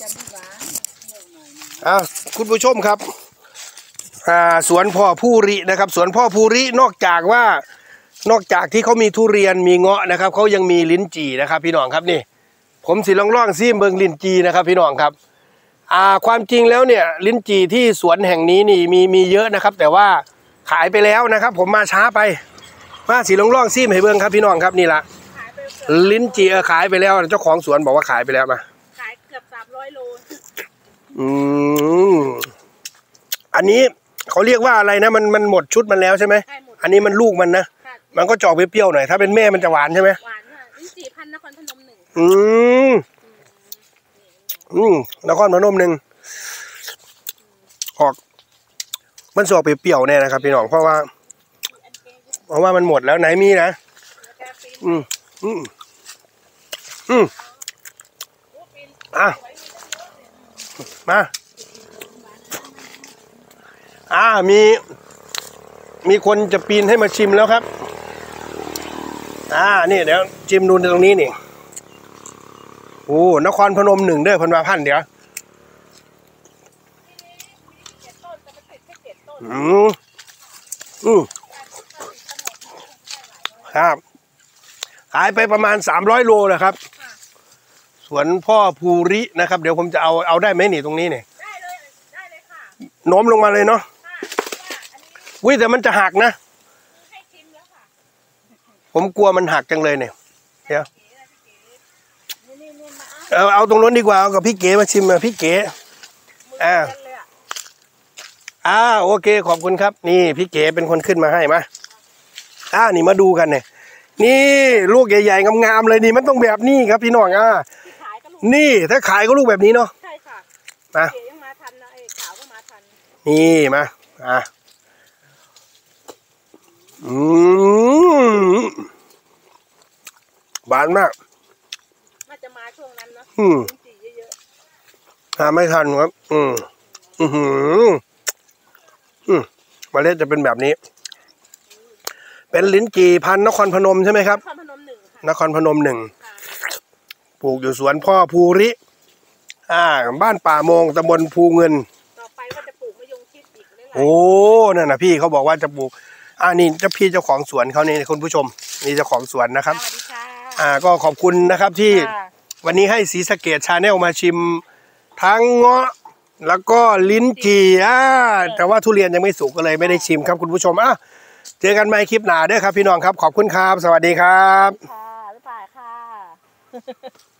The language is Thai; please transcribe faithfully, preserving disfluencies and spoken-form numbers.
อ้าวคุณผู้ชมครับอ่าสวนพ่อภูรินะครับสวนพ่อภูรินอกจากว่านอกจากที่เขามีทุเรียนมีเงาะนะครับเขายังมีลิ้นจี่นะครับพี่น้องครับนี่ผมสิลองล่องซิมเบิงลิ้นจี่นะครับพี่น้องครับอ่าความจริงแล้วเนี่ยลิ้นจี่ที่สวนแห่งนี้นี่มีมีเยอะนะครับแต่ว่าขายไปแล้วนะครับผมมาช้าไปมาสิลองล่องซิมให้เบิงครับพี่น้องครับนี่ละลิ้นจี่ขายไปแล้วเจ้าของสวนบอกว่าขายไปแล้วมาขายเกือบสามร้อยโลอืมอันนี้เขาเรียกว่าอะไรนะมันมันหมดชุดมันแล้วใช่ไหมอันนี้มันลูกมันนะมันก็จอกเปรี้ยวๆหน่อยถ้าเป็นแม่มันจะหวานใช่ไหมหวานค่ะลิ้นจี่พันนครพนมหนึ่งอืมอืมนครพนมหนึ่งออกมันสอกเปรี้ยวๆแน่นะครับพี่น้องเพราะว่าเพราะว่ามันหมดแล้วไหนมีนะอืมอืมอืมอ่ะมาอ่ามีมีคนจะปีนให้มาชิมแล้วครับอ่านี่เดี๋ยวชิมดูตรงนี้นี่โอ้นครพนมหนึ่งเด้อพันวาพันเดี๋ยวอืมอืมครับขายไปประมาณสามร้อยโลเลยครับสวนพ่อภูรินะครับเดี๋ยวผมจะเอาเอาได้ไหมนี่ตรงนี้เนี่ยได้เลยได้เลยค่ะโน้มลงมาเลยเนาะวิแต่มันจะหักนะให้ชิมแล้วค่ะผมกลัวมันหักจังเลยเนี่ยเดี๋ยวเอาเอาตรงนู้นดีกว่าเอากับพี่เก๋มาชิมมาพี่เก๋อ่าอ่าโอเคขอบคุณครับนี่พี่เก๋เป็นคนขึ้นมาให้มาอ่านี่มาดูกันเนี่ยนี่ลูกใหญ่ๆงามๆเลยนี่มันต้องแบบนี้ครับพี่น้องอ่านี่ถ้าขายก็ลูกแบบนี้เนาะใช่ค่ะมาเก๋ยังมาทันนะไอ้ขาวก็มาทันนี่มาอ่ะอืมหวานมากน่าจะมาช่วงนั้นนะอืมลิ้นจี่เยอะๆหาไม่ทันครับอืมอือหืออืมเมล็ดจะเป็นแบบนี้เป็นลิ้นจี่พันธุ์นครพนมใช่ไหมครับนครพนมหนึ่งค่ะนครพนมหนึ่งปลูกอยู่สวนพ่อภูริอ่าบ้านป่าโมงตำบลภูเงินต่อไปว่าจะปลูกมะยงชิดอีกโอ้นั่นนะพี่เขาบอกว่าจะปลูกอ่านี่เจ้าพี่เจ้าของสวนเขานี่คุณผู้ชมนี่เจ้าของสวนนะครับสวัสดีค่ะอ่าก็ขอบคุณนะครับที่วันนี้ให้ศรีสะเกษชาแนลมาชิมทั้งเงาะแล้วก็ลิ้นจี่อ่าแต่ว่าทุเรียนยังไม่สุกก็เลยไม่ได้ชิมครับคุณผู้ชมอ่ะเจอกันใหม่คลิปหน้าด้วยครับพี่น้องครับขอบคุณครับสวัสดีครับค่ะบ๊ายบายค่ะ